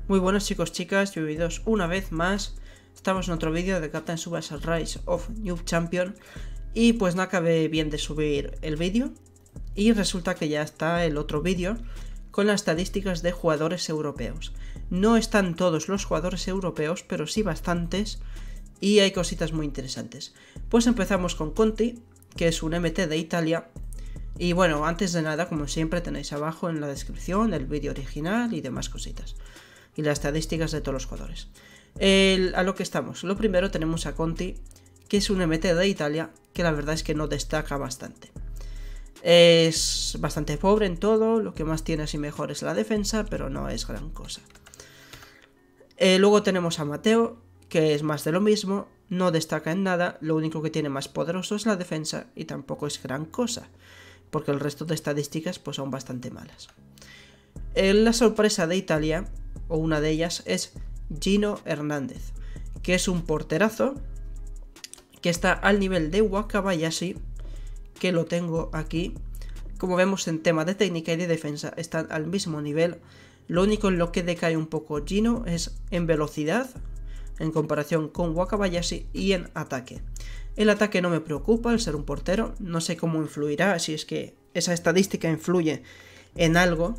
Muy buenos chicos, chicas, bienvenidos una vez más. Estamos en otro vídeo de Captain Tsubasa Rise of New Champion. Y pues no acabé bien de subir el vídeo. Y resulta que ya está el otro vídeo con las estadísticas de jugadores europeos. No están todos los jugadores europeos, pero sí bastantes. Y hay cositas muy interesantes. Pues empezamos con Conti, que es un MT de Italia. Y bueno, antes de nada, como siempre, tenéis abajo en la descripción el vídeo original y demás cositas. Y las estadísticas de todos los jugadores. A lo que estamos. Lo primero tenemos a Conti, que es un MT de Italia, que la verdad es que no destaca bastante. Es bastante pobre en todo, lo que más tiene así mejor es la defensa, pero no es gran cosa. Luego tenemos a Mateo, que es más de lo mismo, no destaca en nada, lo único que tiene más poderoso es la defensa y tampoco es gran cosa, porque el resto de estadísticas pues son bastante malas. La sorpresa de Italia, o una de ellas, es Gino Hernández, que es un porterazo que está al nivel de Wakabayashi, que lo tengo aquí. Como vemos, en tema de técnica y de defensa están al mismo nivel. Lo único en lo que decae un poco Gino es en velocidad en comparación con Wakabayashi y en ataque. El ataque no me preocupa al ser un portero, no sé cómo influirá, si es que esa estadística influye en algo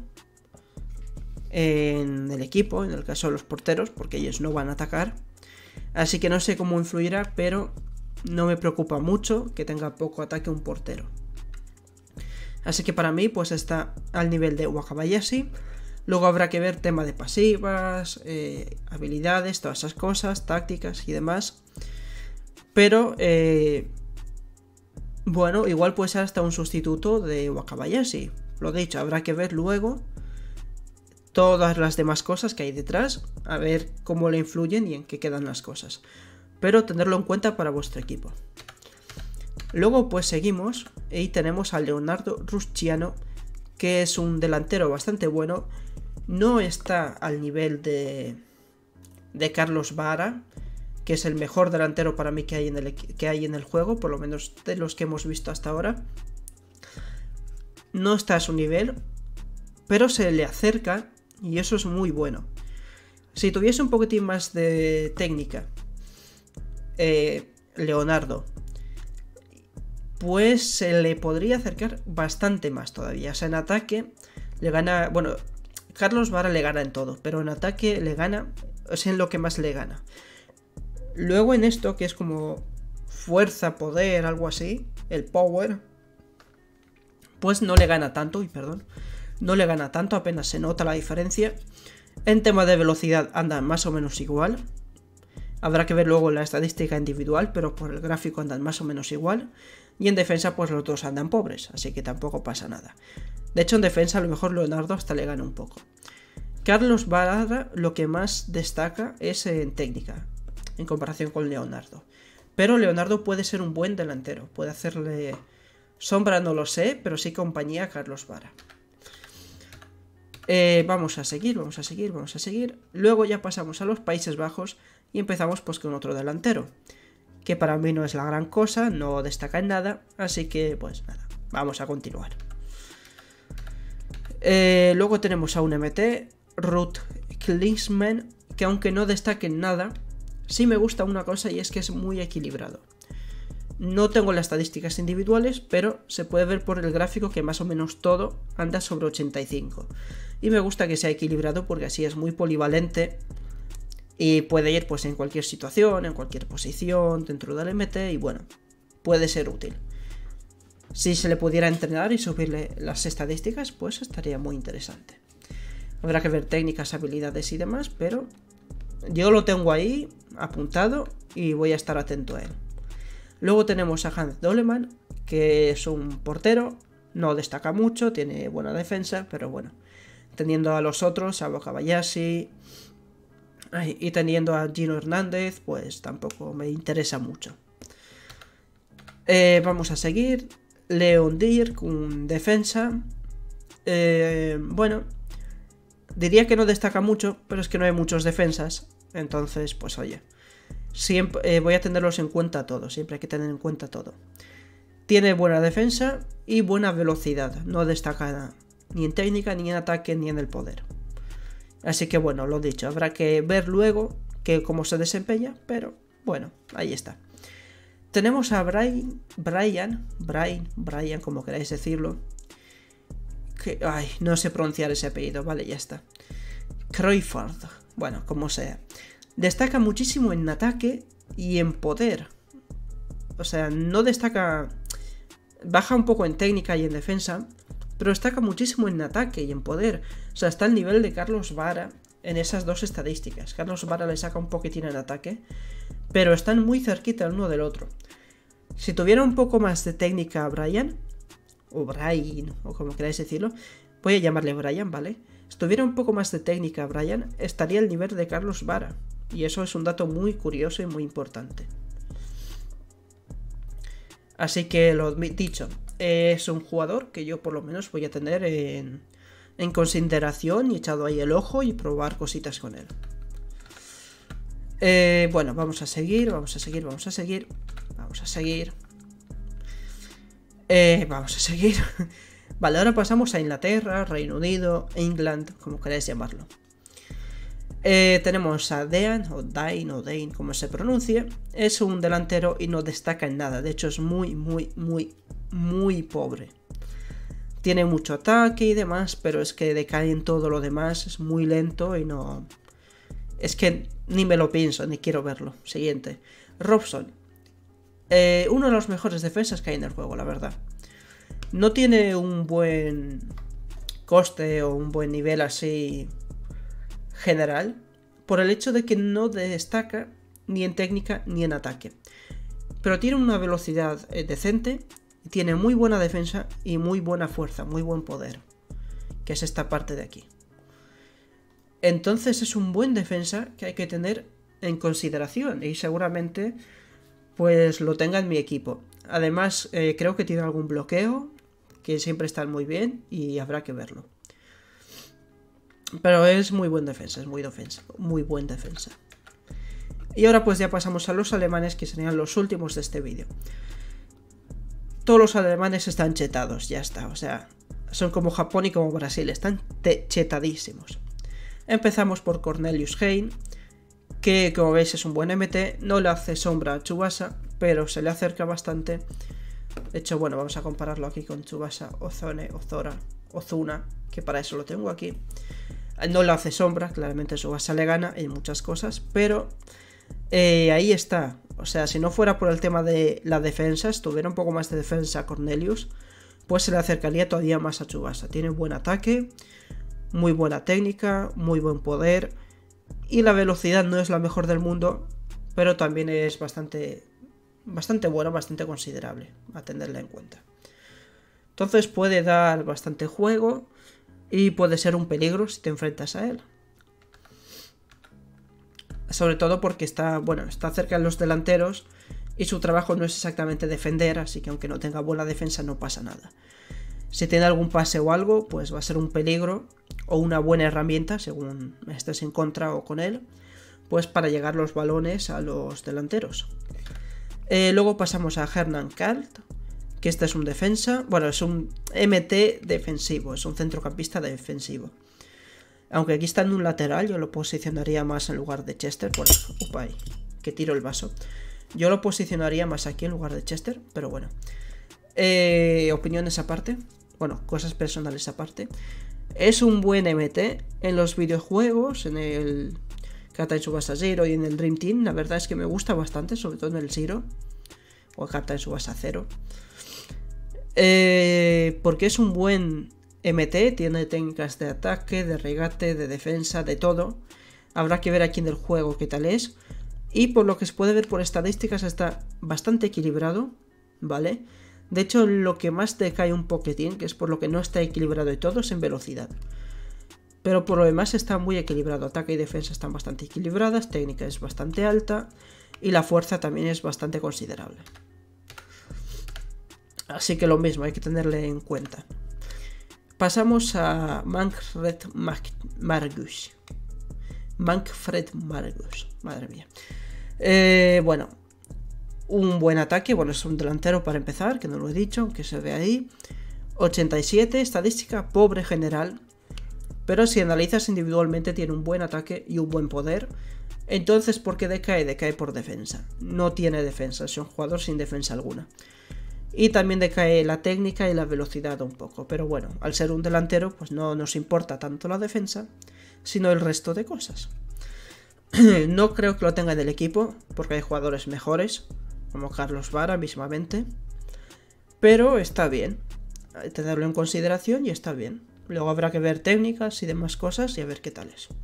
en el equipo, en el caso de los porteros, porque ellos no van a atacar. Así que no sé cómo influirá, pero no me preocupa mucho que tenga poco ataque un portero. Así que para mí pues está al nivel de Wakabayashi. Luego habrá que ver tema de pasivas, habilidades, todas esas cosas, tácticas y demás. Pero bueno, igual puede ser hasta un sustituto de Wakabayashi. Lo dicho, habrá que ver luego todas las demás cosas que hay detrás, a ver cómo le influyen y en qué quedan las cosas. Pero tenerlo en cuenta para vuestro equipo. Luego pues seguimos y tenemos a Leonardo Rusciano, que es un delantero bastante bueno. No está al nivel de Carlos Vara, que es el mejor delantero para mí que hay en el juego, por lo menos de los que hemos visto hasta ahora. No está a su nivel, pero se le acerca y eso es muy bueno. Si tuviese un poquitín más de técnica, Leonardo, pues se le podría acercar bastante más todavía. O sea, en ataque le gana... Bueno, Carlos Vara le gana en todo, pero en ataque le gana, es en lo que más le gana. Luego en esto, que es como fuerza, poder, algo así, el power, pues no le gana tanto, no le gana tanto, apenas se nota la diferencia. En tema de velocidad andan más o menos igual. Habrá que ver luego la estadística individual, pero por el gráfico andan más o menos igual. Y en defensa pues los dos andan pobres, así que tampoco pasa nada. De hecho en defensa a lo mejor Leonardo hasta le gana un poco. Carlos Vara lo que más destaca es en técnica, en comparación con Leonardo. Pero Leonardo puede ser un buen delantero, puede hacerle sombra, no lo sé, pero sí compañía a Carlos Vara. Vamos a seguir. Luego ya pasamos a los Países Bajos y empezamos pues con otro delantero, que para mí no es la gran cosa, no destaca en nada, así que pues nada, vamos a continuar. Luego tenemos a un MT, Ruud Klinsmann, que aunque no destaque en nada, sí me gusta una cosa y es que es muy equilibrado. No tengo las estadísticas individuales, pero se puede ver por el gráfico que más o menos todo anda sobre 85. Y me gusta que sea equilibrado porque así es muy polivalente y puede ir pues en cualquier situación, en cualquier posición dentro del MT y bueno, puede ser útil. Si se le pudiera entrenar y subirle las estadísticas, pues estaría muy interesante. Habrá que ver técnicas, habilidades y demás, pero yo lo tengo ahí apuntado y voy a estar atento a él. Luego tenemos a Hans Doleman, que es un portero, no destaca mucho, tiene buena defensa, pero bueno, teniendo a los otros, a Wakabayashi y teniendo a Gino Hernández, pues tampoco me interesa mucho. Vamos a seguir. Leon Dyer con defensa. Bueno, diría que no destaca mucho, pero es que no hay muchos defensas, entonces pues oye, siempre voy a tenerlos en cuenta todos, siempre hay que tener en cuenta todo. Tiene buena defensa y buena velocidad, no destaca ni en técnica, ni en ataque, ni en el poder. Así que bueno, lo dicho, habrá que ver luego cómo se desempeña, pero bueno, ahí está. Tenemos a Brian, como queráis decirlo. Ay, no sé pronunciar ese apellido, vale, ya está. Cruyfford, bueno, como sea. Destaca muchísimo en ataque y en poder. O sea, no destaca... Baja un poco en técnica y en defensa, pero destaca muchísimo en ataque y en poder. O sea, está al nivel de Carlos Vara en esas dos estadísticas. Carlos Vara le saca un poquitín en ataque, pero están muy cerquita el uno del otro. Si tuviera un poco más de técnica a Brian, o como queráis decirlo, voy a llamarle Brian, ¿vale? Si tuviera un poco más de técnica a Brian, estaría al nivel de Carlos Vara. Y eso es un dato muy curioso y muy importante. Así que lo dicho, es un jugador que yo por lo menos voy a tener en consideración y echado ahí el ojo y probar cositas con él. Bueno, vamos a seguir. Vamos a seguir. Vale, ahora pasamos a Inglaterra, Reino Unido, England, como queráis llamarlo. Tenemos a Dean, o Dane, como se pronuncie. Es un delantero y no destaca en nada. De hecho es muy pobre. Tiene mucho ataque y demás, pero es que decae en todo lo demás. Es muy lento y no... Es que ni me lo pienso, ni quiero verlo. Siguiente. Robson. Uno de los mejores defensas que hay en el juego, la verdad. No tiene un buen coste o un buen nivel así general, por el hecho de que no destaca ni en técnica ni en ataque. Pero tiene una velocidad decente, tiene muy buena defensa y muy buena fuerza, muy buen poder, que es esta parte de aquí. Entonces es un buen defensa que hay que tener en consideración y seguramente pues lo tenga en mi equipo. Además creo que tiene algún bloqueo, que siempre están muy bien y habrá que verlo. Pero es muy buen defensa, muy buen defensa. Y ahora pues ya pasamos a los alemanes, que serían los últimos de este vídeo. Todos los alemanes están chetados, ya está, o sea, son como Japón y como Brasil, están chetadísimos. Empezamos por Cornelius Hein, que como veis es un buen MT, no le hace sombra a Tsubasa, pero se le acerca bastante. De hecho, bueno, vamos a compararlo aquí con Tsubasa, Ozuna, que para eso lo tengo aquí. No le hace sombra, claramente Tsubasa le gana en muchas cosas, pero ahí está. O sea, si no fuera por el tema de la defensa, si tuviera un poco más de defensa Cornelius, pues se le acercaría todavía más a Tsubasa. Tiene buen ataque, muy buena técnica, muy buen poder, y la velocidad no es la mejor del mundo, pero también es bastante buena, bastante considerable, a tenerla en cuenta. Entonces puede dar bastante juego y puede ser un peligro si te enfrentas a él. Sobre todo porque está cerca de los delanteros y su trabajo no es exactamente defender, así que aunque no tenga buena defensa no pasa nada. Si tiene algún pase o algo, pues va a ser un peligro o una buena herramienta, según estés en contra o con él, pues para llegar los balones a los delanteros. Luego pasamos a Hernan Kalt, que este es un defensa, bueno, es un MT defensivo, es un centrocampista defensivo. Aunque aquí está en un lateral, yo lo posicionaría más en lugar de Chester, por eso, que tiro el vaso. Yo lo posicionaría más aquí en lugar de Chester, pero bueno. Opiniones aparte, bueno, cosas personales aparte. Es un buen MT en los videojuegos, en el Captain Tsubasa Zero y en el Dream Team. La verdad es que me gusta bastante, sobre todo en el Zero o el Captain Tsubasa Zero. Porque es un buen MT, tiene técnicas de ataque, de regate, de defensa, de todo. Habrá que ver aquí en el juego qué tal es. Y por lo que se puede ver por estadísticas está bastante equilibrado, ¿vale? De hecho, lo que más decae un poquitín, que es por lo que no está equilibrado y todo, es en velocidad. Pero por lo demás está muy equilibrado. Ataque y defensa están bastante equilibradas, técnica es bastante alta y la fuerza también es bastante considerable. Así que lo mismo, hay que tenerle en cuenta. Pasamos a Manfred Margus. Madre mía. Bueno, un buen ataque. Bueno, es un delantero para empezar, que no lo he dicho, aunque se ve ahí. 87, estadística pobre general. Pero si analizas individualmente tiene un buen ataque y un buen poder. Entonces, ¿por qué decae? Decae por defensa. No tiene defensa, es un jugador sin defensa alguna. Y también decae la técnica y la velocidad un poco. Pero bueno, al ser un delantero, pues no nos importa tanto la defensa, sino el resto de cosas. No creo que lo tenga en el equipo, porque hay jugadores mejores, como Carlos Vara mismamente. Pero está bien, hay que tenerlo en consideración y está bien. Luego habrá que ver técnicas y demás cosas y a ver qué tal es.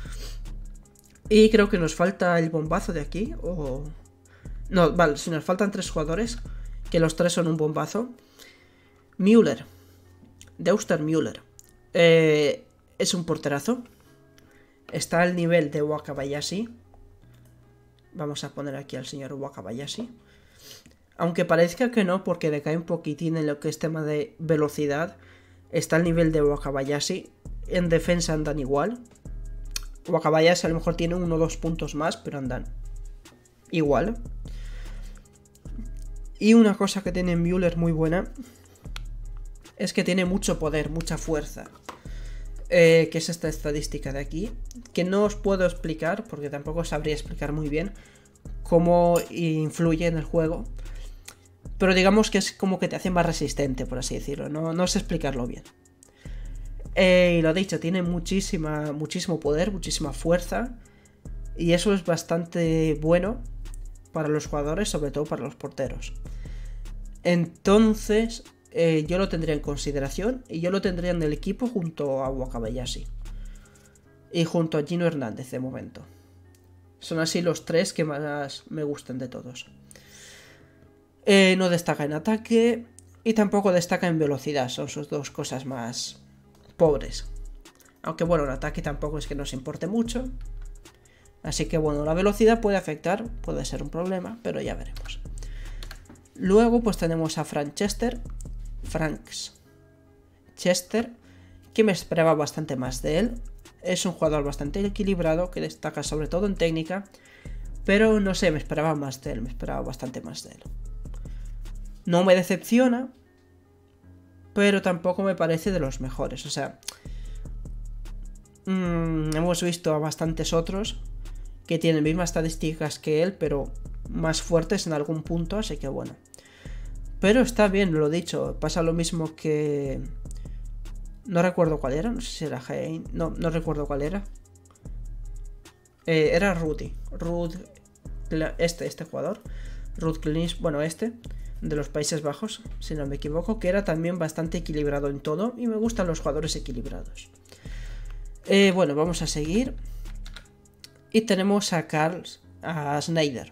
Y creo que nos falta el bombazo de aquí, o... No, vale, si nos faltan 3 jugadores, que los 3 son un bombazo. Müller, Deuster Müller, es un porterazo. Está al nivel de Wakabayashi. Vamos a poner aquí al señor Wakabayashi. Aunque parezca que no, porque decae un poquitín en lo que es tema de velocidad. Está al nivel de Wakabayashi. En defensa andan igual. Wakabayashi a lo mejor tiene 1 o 2 puntos más, pero andan igual. Y una cosa que tiene Müller muy buena es que tiene mucho poder, mucha fuerza. Que es esta estadística de aquí, que no os puedo explicar, porque tampoco sabría explicar muy bien cómo influye en el juego. Pero digamos que es como que te hace más resistente, por así decirlo. No sé explicarlo bien. Y lo dicho, tiene muchísimo poder, muchísima fuerza. Y eso es bastante bueno para los jugadores, sobre todo para los porteros. Entonces, yo lo tendría en consideración. Y yo lo tendría en el equipo junto a Wakabayashi. Y junto a Gino Hernández de momento. Son así los 3 que más me gustan de todos. No destaca en ataque y tampoco destaca en velocidad. Son sus 2 cosas más pobres. Aunque bueno, el ataque tampoco es que nos importe mucho. Así que bueno, la velocidad puede afectar, puede ser un problema, pero ya veremos. Luego pues tenemos a Frank Chester, que me esperaba bastante más de él. Es un jugador bastante equilibrado, que destaca sobre todo en técnica. Pero no sé, me esperaba más de él, me esperaba bastante más de él. No me decepciona, pero tampoco me parece de los mejores. O sea, hemos visto a bastantes otros que tienen mismas estadísticas que él, pero más fuertes en algún punto, así que bueno. Pero está bien, lo dicho, pasa lo mismo que... No recuerdo cuál era, no sé si era Hein, no recuerdo cuál era. Era Rudy, este jugador, Ruud Klins, bueno, de los Países Bajos, si no me equivoco, que era también bastante equilibrado en todo, y me gustan los jugadores equilibrados. Bueno, vamos a seguir. Y tenemos a Sneijder.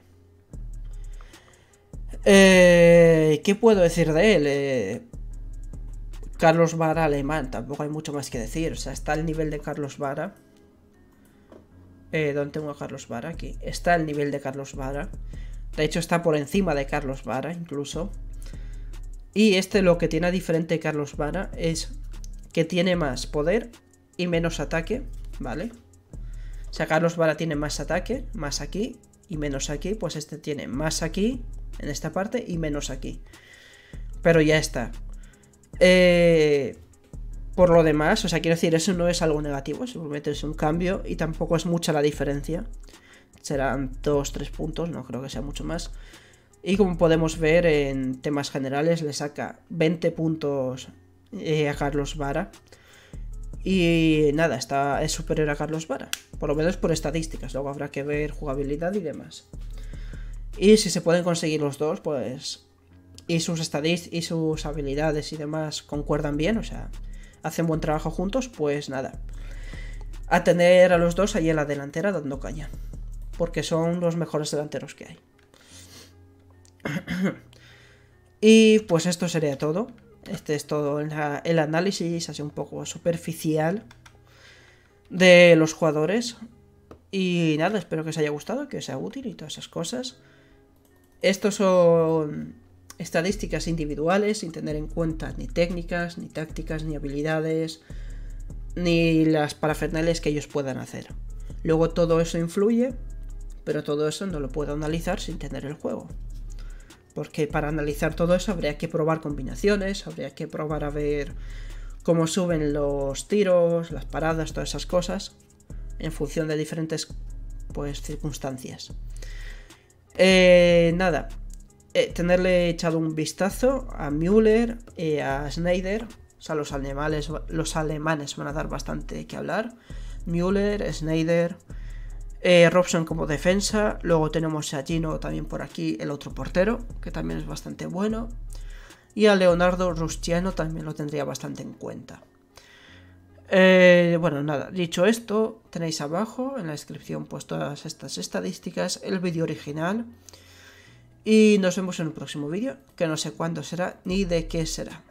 ¿Qué puedo decir de él? Carlos Vara alemán, tampoco hay mucho más que decir. O sea, está al nivel de Carlos Vara. ¿Dónde tengo a Carlos Vara? Aquí. Está al nivel de Carlos Vara. De hecho, está por encima de Carlos Vara, incluso. Y lo que tiene a diferente Carlos Vara es que tiene más poder y menos ataque, ¿vale? O sea, Carlos Vara tiene más ataque, más aquí y menos aquí. Pues este tiene más aquí, en esta parte, y menos aquí. Pero ya está. Por lo demás, o sea, quiero decir, eso no es algo negativo, simplemente es un cambio y tampoco es mucha la diferencia. Serán 2-3 puntos, no creo que sea mucho más. Y como podemos ver en temas generales, le saca 20 puntos a Carlos Vara. Y nada, es superior a Carlos Vara, por lo menos por estadísticas. Luego habrá que ver jugabilidad y demás. Y si se pueden conseguir los dos, pues... Y sus estadísticas y sus habilidades y demás concuerdan bien, o sea, hacen buen trabajo juntos, pues nada. A tener a los dos ahí en la delantera dando caña. Porque son los mejores delanteros que hay. Y pues esto sería todo. Este es todo el análisis así un poco superficial de los jugadores. Y nada, espero que os haya gustado, que os sea útil y todas esas cosas. Estos son estadísticas individuales, sin tener en cuenta ni técnicas, ni tácticas, ni habilidades, ni las parafernales que ellos puedan hacer. Luego todo eso influye, pero todo eso no lo puedo analizar sin tener el juego. Porque para analizar todo eso habría que probar combinaciones, habría que probar a ver cómo suben los tiros, las paradas, todas esas cosas, en función de diferentes pues circunstancias. Nada, tenerle echado un vistazo a Müller y a Sneijder. O sea, los alemanes van a dar bastante que hablar. Müller, Sneijder, Robson como defensa. Luego tenemos a Gino también por aquí, el otro portero, que también es bastante bueno. Y a Leonardo Rustiano también lo tendría bastante en cuenta. Bueno, nada, dicho esto, tenéis abajo en la descripción pues todas estas estadísticas, el vídeo original. Y nos vemos en un próximo vídeo, que no sé cuándo será ni de qué será.